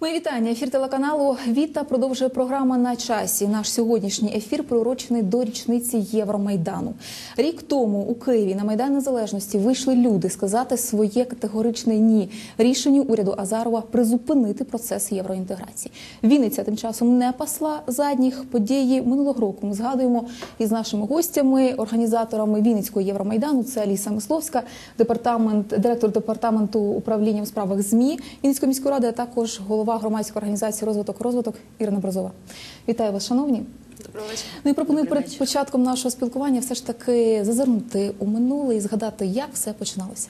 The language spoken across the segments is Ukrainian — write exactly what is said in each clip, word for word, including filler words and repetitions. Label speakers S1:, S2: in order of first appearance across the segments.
S1: Мої вітання. Ефір телеканалу «Віта» продовжує програма «На часі». Наш сьогоднішній ефір приурочений до річниці Євромайдану. Рік тому у Києві на Майдан Незалежності вийшли люди сказати своє категоричне «ні» рішенню уряду Азарова призупинити процес євроінтеграції. Вінниця тим часом не пасла задніх. Події минулого року ми згадуємо із нашими гостями, організаторами Вінницького Євромайдану. Це Аліса Мисловська, департамент, директор департаменту управління у справах ЗМІ Вінницької міської ради, а також голова громадської організації «Розвиток-розвиток» Ірина Брозова. Вітаю вас, шановні.
S2: Доброго вечора.
S1: Ну і пропоную перед початком нашого спілкування все ж таки зазирнути у минуле і згадати, як все починалося.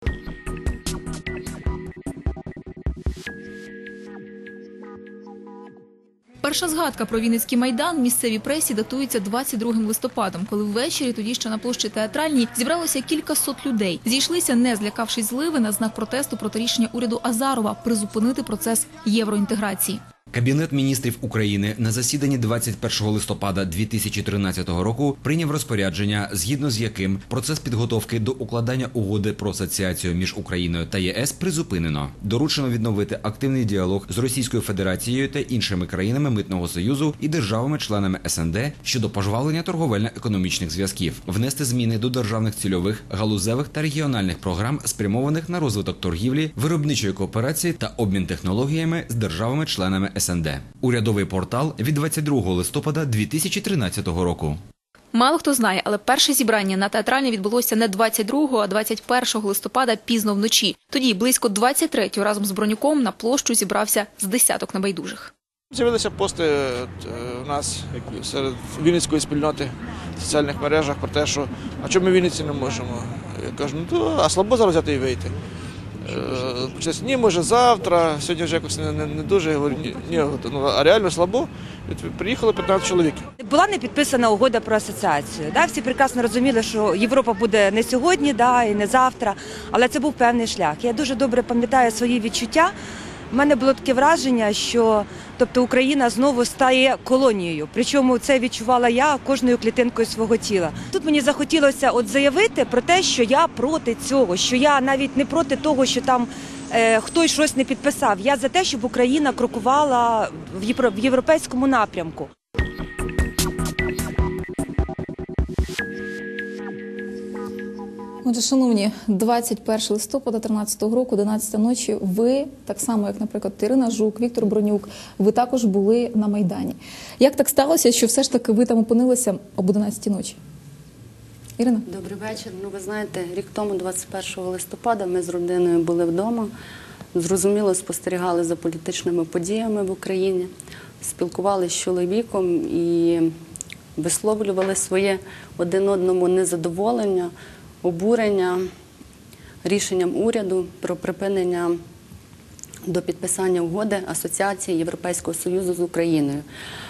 S1: Перша згадка про Вінницький Майдан в місцевій пресі датується двадцять другим листопадом, коли ввечері, тоді ще на площі Театральній, зібралося кількасот людей. Зійшлися, не злякавшись зливи, на знак протесту проти рішення уряду Азарова призупинити процес євроінтеграції.
S3: Кабінет міністрів України на засіданні двадцять першого листопада дві тисячі тринадцятого року прийняв розпорядження, згідно з яким процес підготовки до укладання угоди про асоціацію між Україною та ЄС призупинено. Доручено відновити активний діалог з Російською Федерацією та іншими країнами Митного Союзу і державами-членами ес ен де щодо пожвавлення торговельно-економічних зв'язків, внести зміни до державних цільових, галузевих та регіональних програм, спрямованих на розвиток торгівлі, виробничої кооперації та обмін технологіями з державами-членами ес ен де. Урядовий портал від двадцять другого листопада дві тисячі тринадцятого року.
S1: Мало хто знає, але перше зібрання на Театральній відбулося не двадцять другого, а двадцять першого листопада пізно вночі. Тоді близько двадцять третього разом з Бронюком на площу зібрався з десяток небайдужих.
S4: З'явилися пости у нас серед вінницької спільноти в соціальних мережах про те, що а чому ми в Вінниці не можемо? Я кажу, ну то, а слабо зараз взяти і вийти. Почалося, ні, може завтра, сьогодні вже якось не, не, не дуже, я говорю, ні, ні, ну, а реально слабо. Приїхало п'ятнадцять чоловік.
S2: Була не підписана угода про асоціацію. Да? Всі прекрасно розуміли, що Європа буде не сьогодні, да, і не завтра, але це був певний шлях. Я дуже добре пам'ятаю свої відчуття. У мене було таке враження, що тобто Україна знову стає колонією. Причому це відчувала я кожною клітинкою свого тіла. Тут мені захотілося от заявити про те, що я проти цього, що я навіть не проти того, що там е, хтось щось не підписав. Я за те, щоб Україна крокувала в, євро, в європейському напрямку.
S1: Отже, шановні, двадцять першого листопада тринадцятого року, одинадцята ночі, ви, так само, як, наприклад, Ірина Жук, Віктор Бронюк, ви також були на Майдані. Як так сталося, що все ж таки ви там опинилися об одинадцятій ночі? Ірина?
S5: Добрий вечір. Ну, ви знаєте, рік тому, двадцять першого листопада, ми з родиною були вдома. Зрозуміло, спостерігали за політичними подіями в Україні, спілкувалися з чоловіком і висловлювали своє один одному незадоволення, обурення рішенням уряду про припинення до підписання угоди асоціації Європейського Союзу з Україною.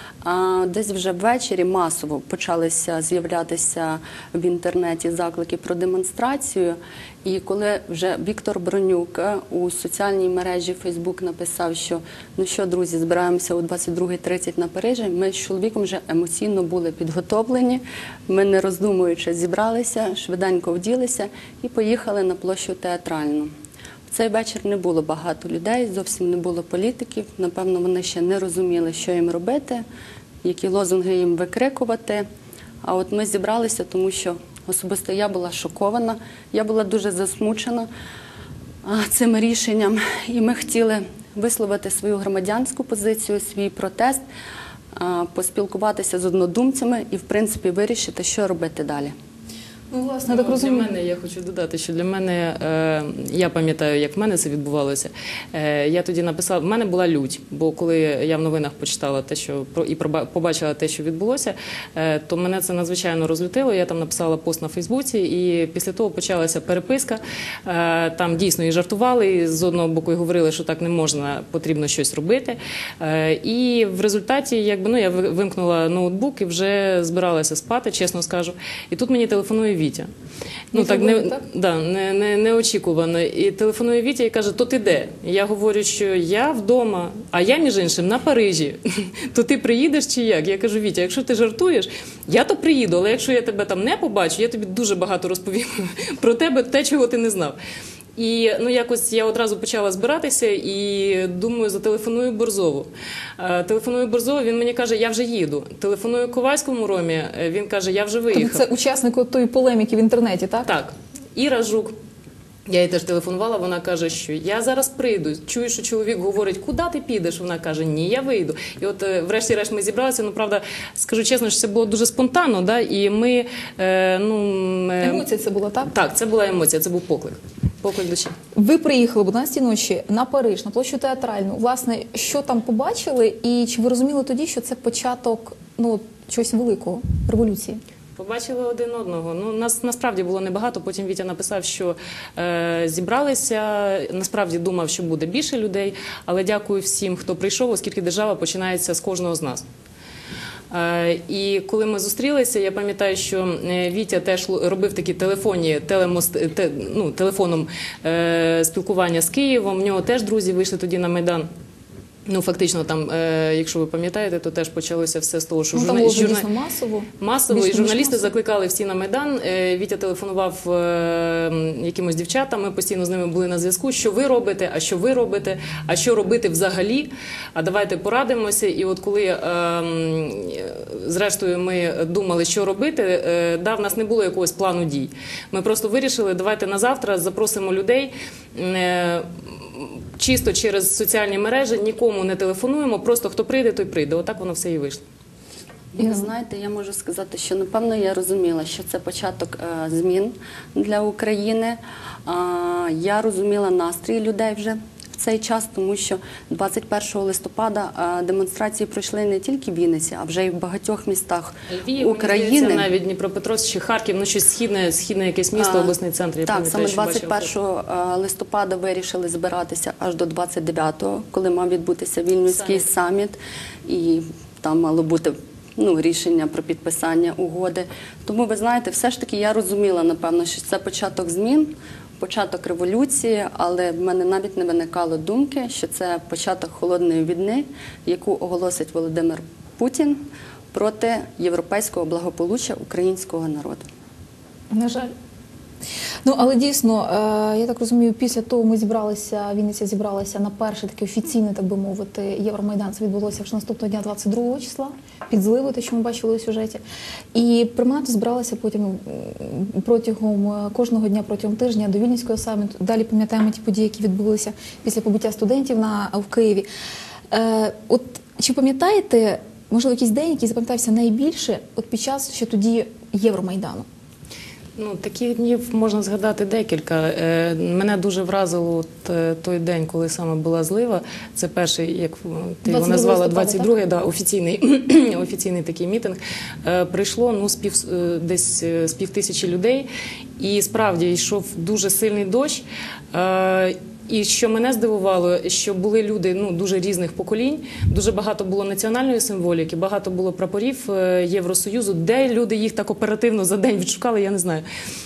S5: А десь вже ввечері масово почалися з'являтися в інтернеті заклики про демонстрацію. І коли вже Віктор Бронюк у соціальній мережі Фейсбук написав, що ну що, друзі, збираємося о двадцять другій тридцять на Парижі, ми з чоловіком вже емоційно були підготовлені, ми не роздумуючи зібралися, швиденько вділися і поїхали на площу Театральну. В цей вечір не було багато людей, зовсім не було політиків. Напевно, вони ще не розуміли, що їм робити, які лозунги їм викрикувати. А от ми зібралися, тому що особисто я була шокована, я була дуже засмучена цим рішенням. І ми хотіли висловити свою громадянську позицію, свій протест, поспілкуватися з однодумцями і, в принципі, вирішити, що робити далі.
S1: Ну, власне, так розумію.
S6: Для мене, я хочу додати, що для мене, е, я пам'ятаю, як в мене це відбувалося, е, я тоді написала, в мене була лють, бо коли я в новинах почитала те, що, і побачила те, що відбулося, е, то мене це надзвичайно розлютило, я там написала пост на Фейсбуці, і після того почалася переписка, е, там дійсно і жартували, і з одного боку і говорили, що так не можна, потрібно щось робити, е, і в результаті, якби, ну, я вимкнула ноутбук і вже збиралася спати, чесно скажу, і тут мені телефонує Вітя. Ну, так, не, так? Да, не, не, неочікувано. І телефонує Вітя і каже, то ти де? Я говорю, що я вдома, а я, між іншим, на Парижі. То ти приїдеш чи як? Я кажу, Вітя, якщо ти жартуєш, я то приїду, але якщо я тебе там не побачу, я тобі дуже багато розповім про тебе, те, чого ти не знав. І ну якось я одразу почала збиратися і думаю, зателефоную Борзову. Е, Телефоную Борзову, він мені каже, я вже їду. Телефоную Ковальському Ромі, е, він каже, я вже виїхав.
S1: Тобто це учасник от тої полеміки в інтернеті, так?
S6: Так. Іра Жук. Я їй теж телефонувала, вона каже, що я зараз прийду. Чую, що чоловік говорить, куди ти підеш? Вона каже, ні, я вийду. І от е, врешті-решт ми зібралися, ну, правда, скажу чесно, що це було дуже спонтанно, да? І ми, е, ну... Е,
S1: Емоція це була, так?
S6: Так, це була емоція, це був поклик. Поклик душі.
S1: Ви приїхали об одинадцятій ночі на Париж, на площу Театральну. Власне, що там побачили і чи ви розуміли тоді, що це початок, ну, чогось великого, революції?
S6: Побачили один одного. Ну, нас насправді було небагато. Потім Вітя написав, що е, зібралися. Насправді думав, що буде більше людей. Але дякую всім, хто прийшов, оскільки держава починається з кожного з нас. Е, і коли ми зустрілися, я пам'ятаю, що Вітя теж робив такі телефонні, телемост, те, ну, телефоном е, спілкування з Києвом. В нього теж друзі вийшли тоді на Майдан. Ну, фактично, там, е, якщо ви пам'ятаєте, то теж почалося все з того, що
S1: Ну, там
S6: журна...
S1: було вже
S6: журна...
S1: дійсно масово.
S6: масово,
S1: Більш
S6: і журналісти
S1: масово.
S6: закликали всі на Майдан. Е, Вітя телефонував е, якимось дівчатам, ми постійно з ними були на зв'язку. Що ви робите, а що ви робите, а що робити взагалі, а давайте порадимося. І от коли, е, зрештою, ми думали, що робити, е, да, в нас не було якогось плану дій. Ми просто вирішили, давайте на завтра запросимо людей, е, чисто через соціальні мережі, нікому не телефонуємо, просто хто прийде, той прийде. Отак воно все і вийшло.
S5: І ви знаєте, я можу сказати, що напевно я розуміла, що це початок е, змін для України. А, я розуміла настрій людей вже в цей час, тому що двадцять першого листопада е, демонстрації пройшли не тільки в Вінниці, а вже й в багатьох містах
S6: Львів,
S5: України.
S6: мені навіть Дніпропетровськ чи Харків, ну щось східне, східне якесь місто,
S5: А,
S6: обласний центр. Я
S5: так,
S6: пам'ятаю,
S5: саме
S6: що бачила
S5: двадцять першого листопада вирішили збиратися аж до двадцять дев'ятого, коли мав відбутися Вільнюський саміт. І там мало бути ну, рішення про підписання угоди. Тому, ви знаєте, все ж таки я розуміла, напевно, що це початок змін, початок революції, але в мене навіть не виникало думки, що це початок холодної війни, яку оголосить Володимир Путін проти європейського благополуччя українського народу.
S1: На жаль. Ну, але дійсно, е, я так розумію, після того ми зібралися, Вінниця зібралася на перший такий офіційний, так би мовити, Євромайдан. Це відбулося вже наступного дня, двадцять другого числа, під Зливою, те, що ми бачили у сюжеті. І перманентно збиралися потім м, протягом кожного дня, протягом тижня до Вільнюського саміту. Далі пам'ятаємо ті події, які відбулися після побиття студентів на, в Києві. Е, от чи пам'ятаєте, можливо, якийсь день, який запам'ятався найбільше от під час ще тоді Євромайдану?
S6: Ну, таких днів можна згадати декілька. Е, Мене дуже вразило от, е, той день, коли саме була злива. Це перший, як ти його назвала, двадцять другий, да, офіційний, офіційний такий мітинг. Е, Прийшло ну, з пів, е, десь е, з пів тисячі людей. І справді йшов дуже сильний дощ. Е, І що мене здивувало, що були люди ну, дуже різних поколінь, дуже багато було національної символіки, багато було прапорів е, Євросоюзу. Де люди їх так оперативно за день відшукали, я не знаю.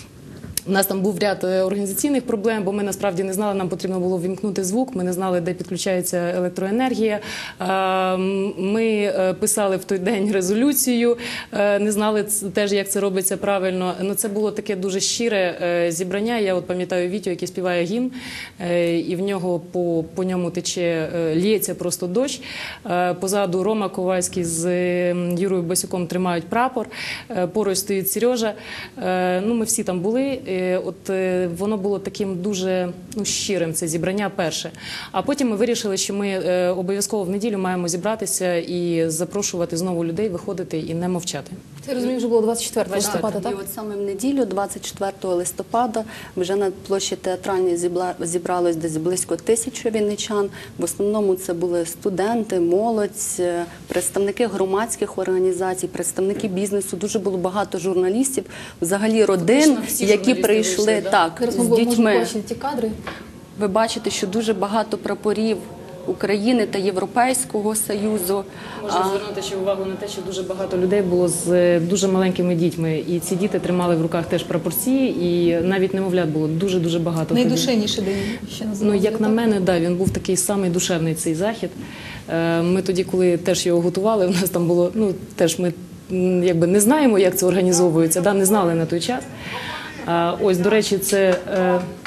S6: У нас там був ряд е, організаційних проблем, бо ми насправді не знали, нам потрібно було вімкнути звук, ми не знали, де підключається електроенергія. Е, Ми е, писали в той день резолюцію, е, не знали ц- теж, як це робиться правильно. Ну, це було таке дуже щире е, зібрання. Я от пам'ятаю Вітю, який співає гімн, е, і в нього по, по ньому тече, е, лється просто дощ. Е, Позаду Рома Ковальський з е, Юрою Басюком тримають прапор, е, поруч стоїть Сережа. Е, Ну, ми всі там були. Е, От е, воно було таким дуже ну, щирим, це зібрання перше. А потім ми вирішили, що ми е, обов'язково в неділю маємо зібратися і запрошувати знову людей, виходити і не мовчати.
S1: Це, розумію, вже було двадцять четвертого
S6: двадцять четвертого.
S1: листопада, так?
S5: І от саме в неділю, двадцять четвертого листопада, вже на площі Театральній зібла- зібралось десь близько тисячі вінничан. В основному це були студенти, молодь, е, представники громадських організацій, представники бізнесу. Дуже було багато журналістів, взагалі родин,
S6: Фактично всі
S5: які
S6: журналісти
S5: прийшли
S6: вийшли, да?
S5: так,
S1: Зараз ми
S5: з
S1: можемо
S5: дітьми.
S1: бачити ті кадри.
S5: Ви бачите, що дуже багато прапорів України та Європейського Союзу.
S6: Можна
S5: А,
S6: звернути ще увагу на те, що дуже багато людей було з е, дуже маленькими дітьми. І ці діти тримали в руках теж прапорці, і навіть немовлят було дуже-дуже багато. тоді.
S1: Найдушевніший день ще
S6: Ну,
S1: називається.
S6: як на мене, да, він був такий самий душевний цей захід. Е, Ми тоді, коли теж його готували, у нас там було, ну, теж ми м, якби не знаємо, як це організовується, да, не знали на той час. А, ось, до речі, це е,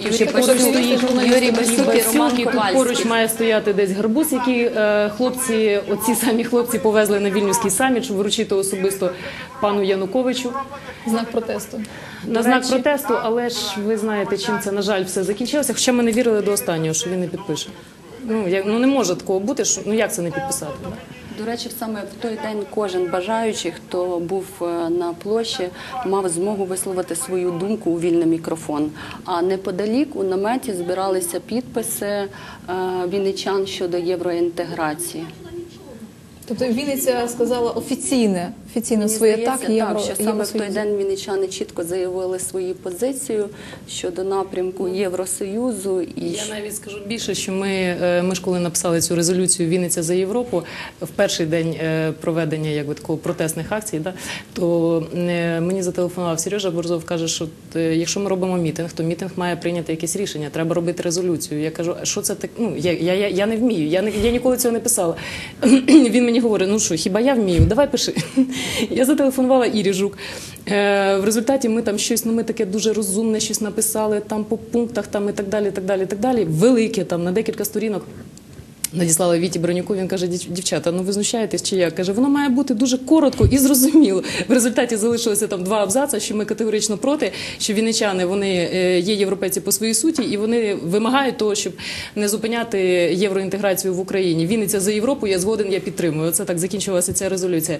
S5: Юрій
S6: Ще поруч
S5: Басюк,
S6: стоїть
S5: Юрій Басюк і Роман
S6: і тут
S5: Ковальський.
S6: поруч має стояти десь гарбуз, який е, хлопці, оці самі хлопці повезли на Вільнюський саміт, щоб вручити особисто пану Януковичу.
S1: Знак протесту.
S6: На знак протесту, але ж ви знаєте, чим це, на жаль, все закінчилося. Хоча ми не вірили до останнього, що він не підпише. Ну, як, ну не може такого бути, що, ну як це не підписати? Да?
S5: До речі, саме в той день кожен бажаючий, хто був е, на площі, мав змогу висловити свою думку у вільний мікрофон. А неподалік у наметі збиралися підписи е, вінничан щодо євроінтеграції.
S1: Тобто Вінниця сказала офіційне, офіційно
S5: Мені
S1: своє
S5: здається,
S1: так, євро,
S5: що саме в той
S1: Євросоюзу.
S5: день вінничани чітко заявили свою позицію щодо напрямку Євросоюзу. І
S6: Я навіть скажу більше, що ми, е, ми ж коли написали цю резолюцію «Вінниця за Європу» в перший день е, проведення якби, такого протестних акцій, да, то е, мені зателефонував Сережа Борзов, каже, що е, якщо ми робимо мітинг, то мітинг має прийняти якесь рішення, треба робити резолюцію. Я кажу, а що це так? Ну, я, я, я, я не вмію, я, не, я ніколи цього не писала. Він мені говорить, ну що, хіба я вмію? Давай пиши. Я зателефонувала Ірі Жук. Е, в результаті ми там щось, ну ми таке дуже розумне щось написали, там по пунктах, там і так далі, і так далі, і так далі. Велике, там, на декілька сторінок. Надіслала Віті Бронюку, він каже, дівчата, ну ви знущаєтесь чи як? Каже, воно має бути дуже коротко і зрозуміло. В результаті залишилося там два абзаци, що ми категорично проти, що вінничани, вони є європейці по своїй суті, і вони вимагають того, щоб не зупиняти євроінтеграцію в Україні. Вінниця за Європу, я згоден, я підтримую. Оце так закінчилася ця резолюція.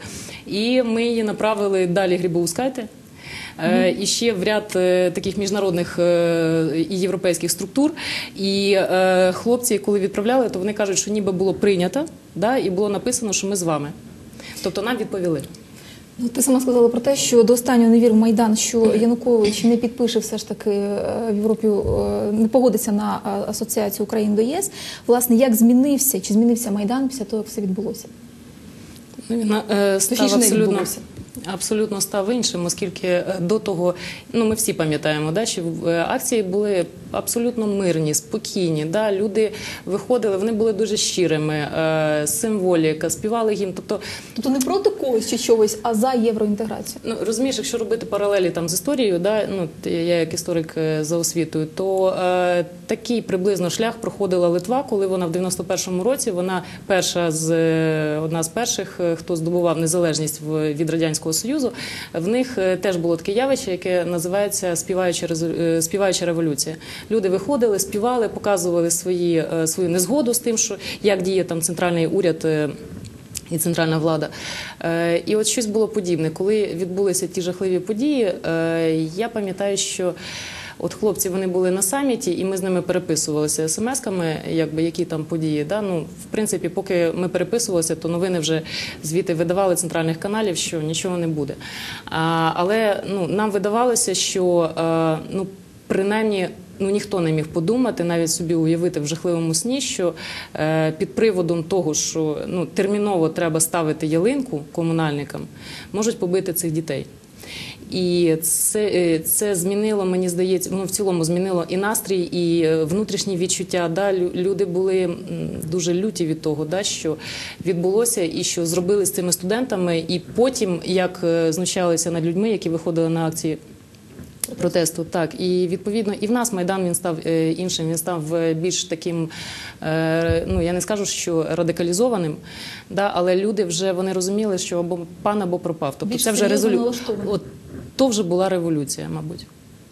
S6: І ми її направили далі Грибоускайте. Mm-hmm. І ще в ряд таких міжнародних і європейських структур. І хлопці, коли відправляли, то вони кажуть, що ніби було прийнято, да, і було написано, що ми з вами. Тобто нам відповіли.
S1: Ну, ти сама сказала про те, що до останнього не вірив Майдан, що Янукович не підпише все ж таки в Європі, не погодиться на асоціацію України до ЄС. Власне, як змінився, чи змінився Майдан після того, як все відбулося?
S6: Ну, він е, став
S1: Точніше, не
S6: абсолютно,
S1: відбулося.
S6: абсолютно став іншим, оскільки до того, ну ми всі пам'ятаємо, да, що акції були абсолютно мирні, спокійні. Да, люди виходили, вони були дуже щирими, е, символіка, співали гімн. Тобто,
S1: Тобто не проти когось чи чогось, а за євроінтеграцію?
S6: ну, розумієш, якщо робити паралелі там з історією, да, ну, я як історик за освітою, то е, такий приблизно шлях проходила Литва, коли вона в дев'яносто першому році, вона перша з, одна з перших, хто здобував незалежність від Радянського Союзу, в них теж було таке явище, яке називається співаюча, співаюча революція. Люди виходили, співали, показували свої, свою незгоду з тим, що як діє там центральний уряд і центральна влада. І от щось було подібне. Коли відбулися ті жахливі події, я пам'ятаю, що от хлопці, вони були на саміті, і ми з ними переписувалися смс-ками, якби, які там події. Да? Ну, в принципі, поки ми переписувалися, то новини вже звідти видавали центральних каналів, що нічого не буде. А, але ну, нам видавалося, що а, ну, принаймні, ну, ніхто не міг подумати, навіть собі уявити в жахливому сні, що е, під приводом того, що ну, терміново треба ставити ялинку комунальникам, можуть побити цих дітей. І це, це змінило, мені здається, воно в цілому змінило і настрій, і внутрішні відчуття. Да? Люди були дуже люті від того, да, що відбулося і що зробили з цими студентами. І потім, як знущалися над людьми, які виходили на акції протесту. Так, і відповідно і в нас Майдан він став іншим, він став більш таким, ну я не скажу, що радикалізованим, да, але люди вже вони розуміли, що або пан, або пропав. Тобто
S1: більш
S6: це вже резолюція.
S1: От
S6: то вже була революція, мабуть.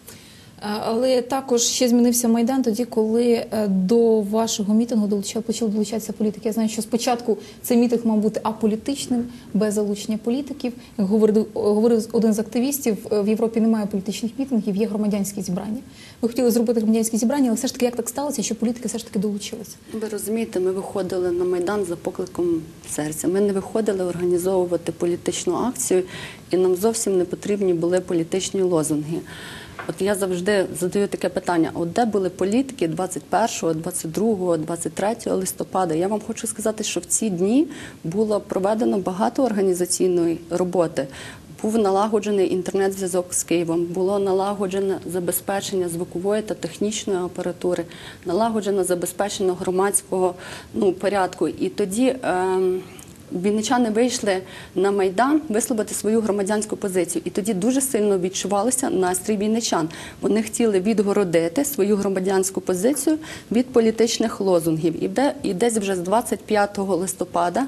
S1: Але також ще змінився Майдан тоді, коли до вашого мітингу долучали, почали долучатися політики. Я знаю, що спочатку цей мітинг мав бути аполітичним, без залучення політиків. Як говорив, говорив один з активістів, в Європі немає політичних мітингів, є громадянські зібрання. Ви хотіли зробити громадянські зібрання, але все ж таки як так сталося, що політики все ж таки долучилися?
S5: Ви розумієте, ми виходили на Майдан за покликом серця. Ми не виходили організовувати політичну акцію, і нам зовсім не потрібні були політичні лозунги. От я завжди задаю таке питання, от де були політики двадцять першого, двадцять другого, двадцять третього листопада? Я вам хочу сказати, що в ці дні було проведено багато організаційної роботи. Був налагоджений інтернет-зв'язок з Києвом, було налагоджено забезпечення звукової та технічної апаратури, налагоджено забезпечення громадського ну, порядку. І тоді е, вінничани вийшли на Майдан висловити свою громадянську позицію. І тоді дуже сильно відчувалося настрій вінничан. Вони хотіли відгородити свою громадянську позицію від політичних лозунгів. І, де, і десь вже з двадцять п'ятого листопада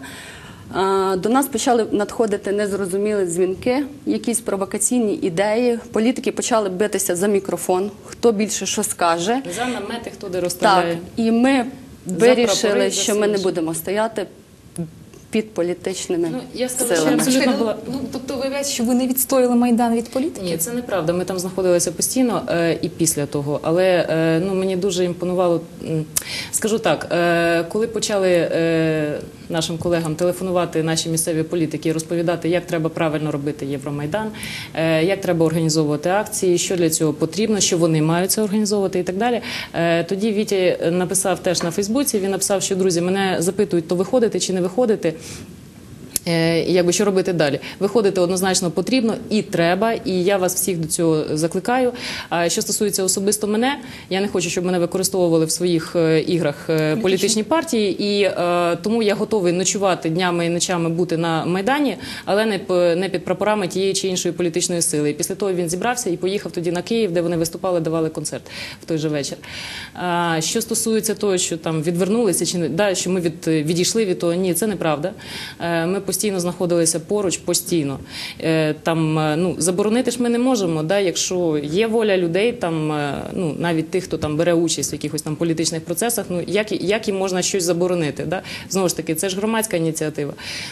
S5: до нас почали надходити незрозумілі дзвінки, якісь провокаційні ідеї. Політики почали битися за мікрофон, хто більше що скаже.
S6: За намети, хто де
S5: Так,
S6: розставляє.
S5: і ми вирішили,
S6: прапори, за
S5: що ми не
S6: все.
S5: будемо стояти під політичними
S6: Ну, я скажу, що
S5: силами.
S6: абсолютно
S1: Чекайте,
S6: була-
S1: ну, тобто виявляється, що ви не відстояли Майдан від політики?
S6: Ні, це неправда. Ми там знаходилися постійно е, і після того. Але е, ну, мені дуже імпонувало, м, скажу так, е, коли почали е, нашим колегам телефонувати наші місцеві політики і розповідати, як треба правильно робити Євромайдан, е, як треба організовувати акції, що для цього потрібно, що вони мають це організовувати і так далі. Е, тоді Вітя написав теж на Фейсбуці, він написав, що, друзі, мене запитують, то виходити чи не виходити. Е, Якби що робити далі? Виходити однозначно потрібно і треба, і я вас всіх до цього закликаю. А що стосується особисто мене, я не хочу, щоб мене використовували в своїх е, іграх е, політичні партії, і е, тому я готовий ночувати днями і ночами бути на Майдані, але не, п- не під прапорами тієї чи іншої політичної сили. І після того він зібрався і поїхав тоді на Київ, де вони виступали, давали концерт в той же вечір. А, що стосується того, що там відвернулися, чи не, да, що ми від, відійшли від того, ні, це неправда. Е, ми постійно знаходилися поруч, постійно. Е, Там, е, ну, заборонити ж ми не можемо, да, якщо є воля людей, там, е, ну, навіть тих, хто там бере участь в якихось там політичних процесах, ну, як, і- як їм можна щось заборонити? Да? Знову ж таки, це ж громадська ініціатива.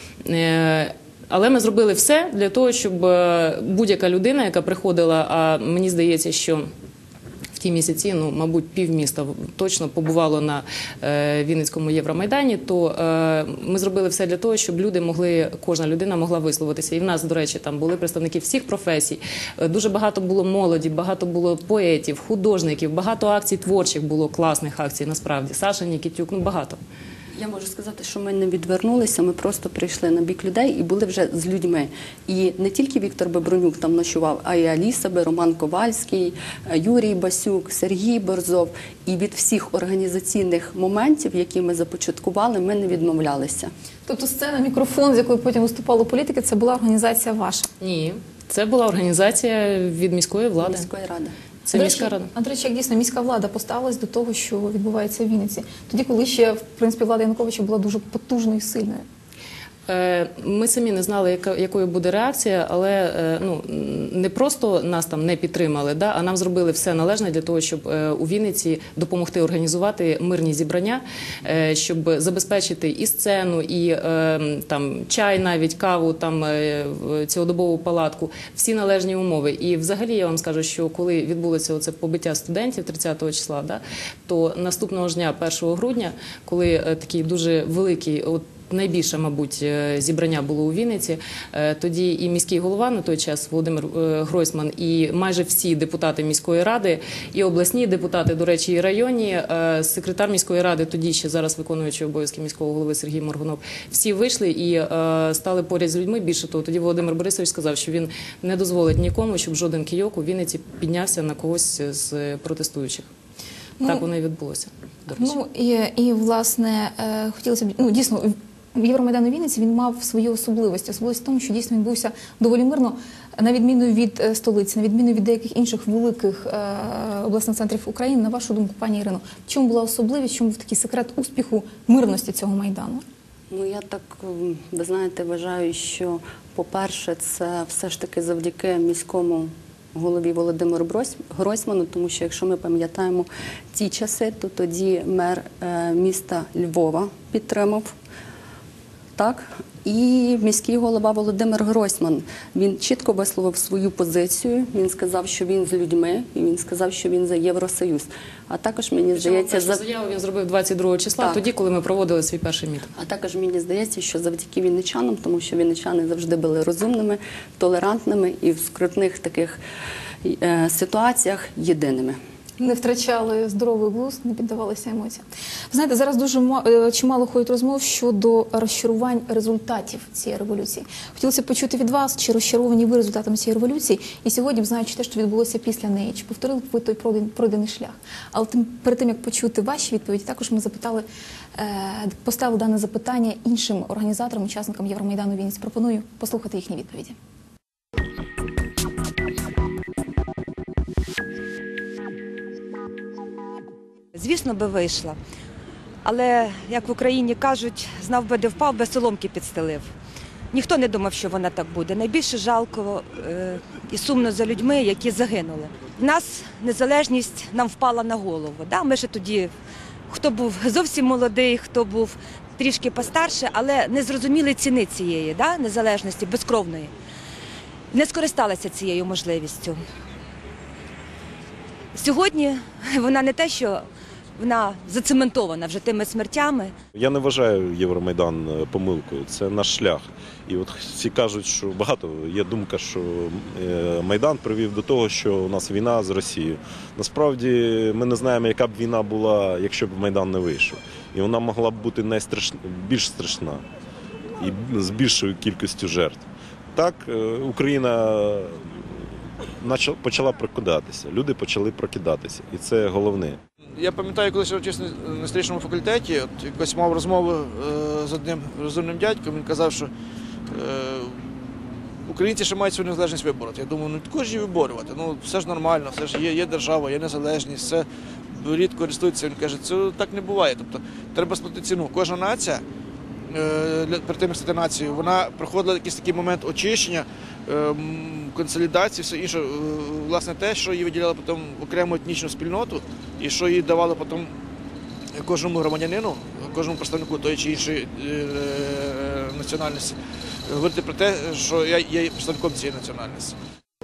S6: Е, Але ми зробили все для того, щоб е, будь-яка людина, яка приходила, а мені здається, що в ті місяці, ну, мабуть, півміста точно побувало на е, Вінницькому Євромайдані, то е, ми зробили все для того, щоб люди могли, кожна людина могла висловитися. І в нас, до речі, там були представники всіх професій, е, дуже багато було молоді, багато було поетів, художників, багато акцій творчих було, класних акцій, насправді. Саша Нікітюк, ну, багато.
S5: Я можу сказати, що ми не відвернулися, ми просто прийшли на бік людей і були вже з людьми. І не тільки Віктор Бебронюк там ночував, а й Аліса Би, Роман Ковальський, Юрій Басюк, Сергій Борзов. І від всіх організаційних моментів, які ми започаткували, ми не відмовлялися.
S1: Тобто сцена, мікрофон, з якою потім виступали політики, це була організація ваша?
S6: Ні, це була організація від міської влади.
S5: Міської ради.
S6: Це
S1: До
S6: міська
S1: речі,
S6: рада.
S1: А, до речі, як дійсно міська влада поставилась до того, що відбувається в Вінниці? Тоді, коли ще, в принципі, влада Януковича була дуже потужною і сильною.
S6: Е, Ми самі не знали, яка, якою буде реакція, але е, ну, не просто нас там не підтримали, да, а нам зробили все належне для того, щоб е, у Вінниці допомогти організувати мирні зібрання, е, щоб забезпечити і сцену, і е, там, чай навіть, каву, там, е, в цілодобову палатку, всі належні умови. І взагалі я вам скажу, що коли відбулося оце побиття студентів тридцятого числа, да, то наступного ж дня, першого грудня, коли е, такий дуже великий, от, найбільше, мабуть, зібрання було у Вінниці. Тоді і міський голова на той час Володимир Гройсман, і майже всі депутати міської ради, і обласні депутати, до речі, і районні, секретар міської ради, тоді ще зараз виконуючий обов'язки міського голови Сергій Моргунов, всі вийшли і стали поряд з людьми. Більше того, тоді Володимир Борисович сказав, що він не дозволить нікому, щоб жоден кийок у Вінниці піднявся на когось з протестуючих.
S1: Ну,
S6: так воно і відбулося, до речі.
S1: Ну, і, і власне, е, хотілося б, ну, дійсно, Євромайдан у Вінниці, він мав свої особливості. Особливість в тому, що дійсно він відбувся доволі мирно, на відміну від е, столиці, на відміну від деяких інших великих е, обласних центрів України. На вашу думку, пані Ірино, в чому була особливість, в чому був такий секрет успіху, мирності цього Майдану?
S5: Ну, я так, ви знаєте, вважаю, що, по-перше, це все ж таки завдяки міському голові Володимиру Гройсману, тому що, якщо ми пам'ятаємо ті часи, то тоді мер е, міста Львова підтримав, так, і міський голова Володимир Гройсман, він чітко висловив свою позицію, він сказав, що він з людьми, і він сказав, що він за Євросоюз. А також, мені здається,
S6: за... заяву він зробив двадцять другого числа,
S5: так,
S6: тоді, коли ми проводили свій перший мітинг.
S5: А також мені здається, що завдяки вінничанам, тому що вінничани завжди були розумними, толерантними і в скрутних таких е, ситуаціях єдиними.
S1: Не втрачали здоровий глузд, не піддавалися емоціям. Ви знаєте, зараз дуже ма- е, чимало ходить розмов щодо розчарувань результатів цієї революції. Хотілося б почути від вас, чи розчаровані ви результатами цієї революції, і сьогодні, знаючи те, що відбулося після неї, чи повторили б ви той пройден- пройдений шлях. Але тим, перед тим, як почути ваші відповіді, також ми запитали, е, поставили дане запитання іншим організаторам, учасникам Євромайдану Вінниці. Пропоную послухати їхні відповіді.
S2: Звісно, би вийшла. Але, як в Україні кажуть, знав би, де впав, би соломки підстелив. Ніхто не думав, що вона так буде. Найбільше жалко е, і сумно за людьми, які загинули. В нас незалежність нам впала на голову. Да? Ми ще тоді, хто був зовсім молодий, хто був трішки постарше, але не зрозуміли ціни цієї, да? незалежності, безкровної. Не скористалися цією можливістю. Сьогодні вона не те, що вона зацементована вже тими смертями.
S7: Я не вважаю Євромайдан помилкою, це наш шлях. І от всі кажуть, що багато є думка, що Майдан привів до того, що у нас війна з Росією. Насправді ми не знаємо, яка б війна була, якщо б Майдан не вийшов. І вона могла б бути найстраш... більш страшна і з більшою кількістю жертв. Так, Україна почала прокидатися, люди почали прокидатися, і це головне.
S4: Я пам'ятаю, коли я вчився на історичному факультеті, от якось мав розмову е, з одним розумним дядьком, він казав, що е, українці ще мають свою незалежність вибороти. Я думаю, ну також її виборювати, ну все ж нормально, все ж є, є держава, є незалежність, все рідко користується. Він каже, це так не буває. Тобто треба сплатити ціну. Кожна нація, е, перед тим, як стати нацією, вона проходила якийсь такий момент очищення, е, консолідації, все інше, власне, те, що її виділяло потім в окрему етнічну спільноту, і що їй давало потім кожному громадянину, кожному представнику тої чи іншої е, національності, говорити про те, що я є представником цієї національності.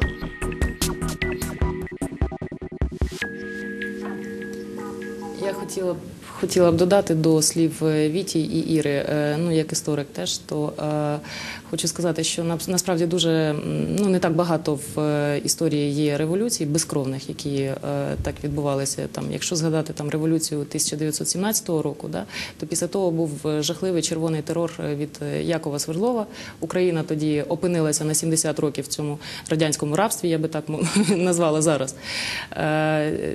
S6: Я хотіла б хотіла б додати до слів Віті і Іри, ну як історик теж, то е, хочу сказати, що насправді дуже ну не так багато в історії є революцій безкровних, які е, так відбувалися. Там, якщо згадати там революцію тисяча дев'ятсот сімнадцятого року, да, то після того був жахливий червоний терор від Якова Свердлова. Україна тоді опинилася на сімдесят років в цьому радянському рабстві, я би так назвала зараз. Е,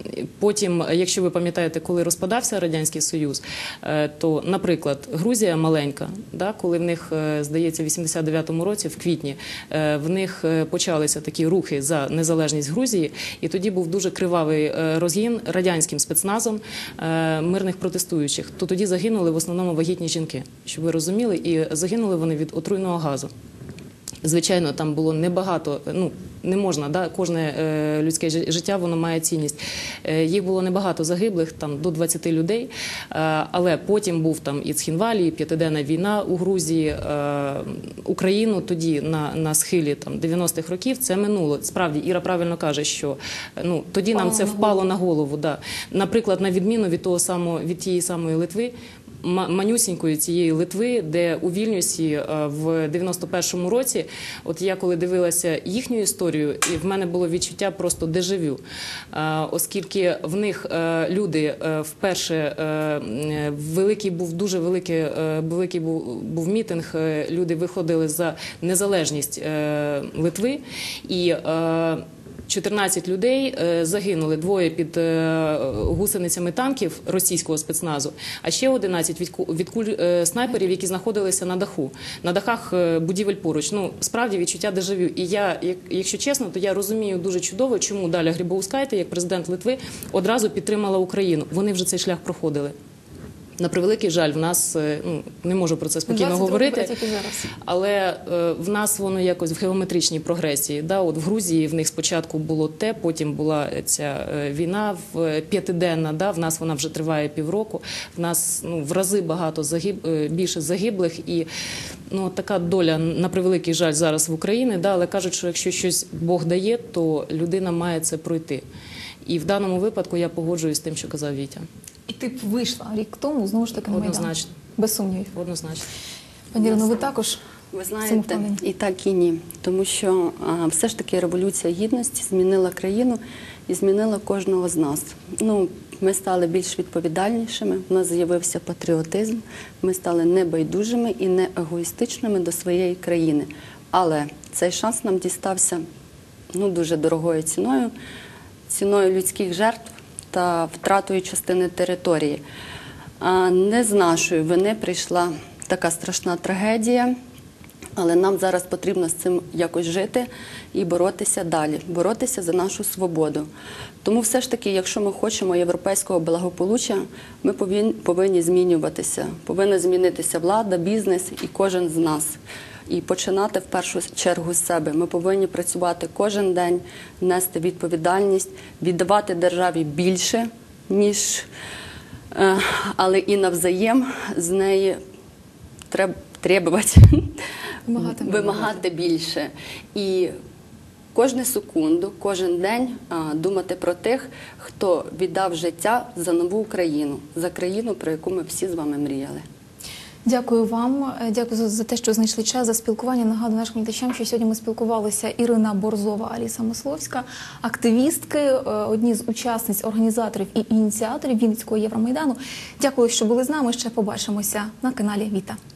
S6: потім, якщо ви пам'ятаєте, коли розпадався Радянський Союз, то, наприклад, Грузія маленька, да, коли в них, здається, в вісімдесят дев'ятому році, в квітні, в них почалися такі рухи за незалежність Грузії, і тоді був дуже кривавий розгін радянським спецназом мирних протестуючих. То тоді загинули в основному вагітні жінки, щоб ви розуміли, і загинули вони від отруйного газу. Звичайно, там було небагато, ну, не можна, да, кожне е, людське життя, воно має цінність. Е, їх було небагато загиблих, там до двадцяти людей, е, але потім був там і Цхінвалі, і п'ятиденна війна у Грузії, е, Україну тоді на, на схилі там дев'яностих років, це минуло. Справді, Іра правильно каже, що ну, тоді нам це впало на голову. Да. Наприклад, на відміну від, того самого, від тієї самої Литви, манюсінької цієї Литви, де у Вільнюсі в дев'яносто першому році, от я коли дивилася їхню історію, і в мене було відчуття просто дежавю, оскільки в них люди вперше, великий був, дуже великий, великий був, був мітинг, люди виходили за незалежність Литви, і чотирнадцять людей загинули, двоє під гусеницями танків російського спецназу, а ще одинадцять від куль снайперів, які знаходилися на даху, на дахах будівель поруч. Ну, справді відчуття дежавю. І я, якщо чесно, то я розумію дуже чудово, чому Даля Грибоускайте, як президент Литви, одразу підтримала Україну. Вони вже цей шлях проходили. На превеликий жаль, в нас, ну, не можу про це спокійно говорити, але в нас воно якось в геометричній прогресії. Да? От в Грузії в них спочатку було те, потім була ця війна п'ятиденна, да? В нас вона вже триває півроку, в нас ну, в рази багато загиб... більше загиблих, і ну, така доля, на превеликий жаль, зараз в Україні, да? Але кажуть, що якщо щось Бог дає, то людина має це пройти. І в даному випадку я погоджуюсь з тим, що казав Вітя.
S1: І ти б вийшла рік тому, знову ж таки, на Майдан?
S6: Однозначно.
S1: Без сумнівів.
S6: Однозначно.
S1: Пані Ірино, ви також
S5: Ви
S1: цьому
S5: знаєте,
S1: впевнені?
S5: і так, і ні. Тому що а, все ж таки Революція Гідності змінила країну і змінила кожного з нас. Ну, ми стали більш відповідальнішими, в нас з'явився патріотизм, ми стали небайдужими і не егоїстичними до своєї країни. Але цей шанс нам дістався ну, дуже дорогою ціною, ціною людських жертв та втратою частини території. А не з нашої вини прийшла така страшна трагедія, але нам зараз потрібно з цим якось жити і боротися далі, боротися за нашу свободу. Тому все ж таки, якщо ми хочемо європейського благополуччя, ми повинні, повинні змінюватися. Повинна змінитися влада, бізнес і кожен з нас. І починати в першу чергу з себе. Ми повинні працювати кожен день, нести відповідальність, віддавати державі більше, ніж, е, але і навзаєм з неї треба требувати,
S1: Вимагати,
S5: вимагати більше. І кожну секунду, кожен день а, думати про тих, хто віддав життя за нову Україну, за країну, про яку ми всі з вами мріяли.
S1: Дякую вам. Дякую за, за те, що знайшли час за спілкування. Нагадую нашим глядачам, що сьогодні ми спілкувалися Ірина Борзова, Аліса Мисловська, активістки, одні з учасниць, організаторів і ініціаторів Вінницького Євромайдану. Дякую, що були з нами. Ще побачимося на каналі Віта.